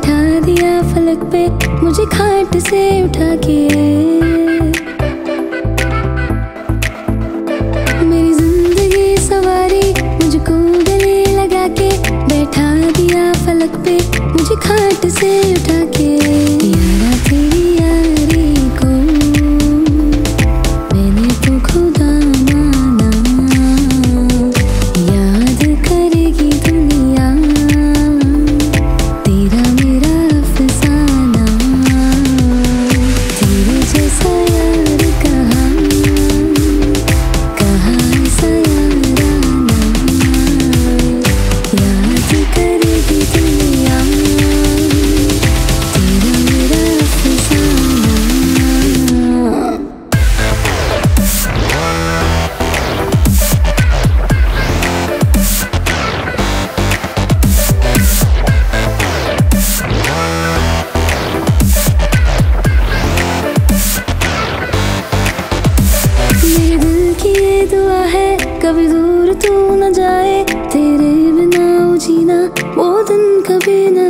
बैठा दिया फलक पे मुझे खाट से उठा के। मेरी जिंदगी सवारी मुझको गले लगा के, बैठा दिया फलक पे मुझे खाट से उठा के। यारा तेरी यारी को मैंने तो खुदा माना, याद करेगी दुनिया तेरा मेरा अफसाना। तेरे जैसा यार कहाँ, कहाँ ऐसा यार आना, याद करेगी दुनिया तेरा मेरा अफसाना। मेरे दिल की ये दुआ है कभी दूर तू न जाए, तेरे बिना जीना वो दिन कभी न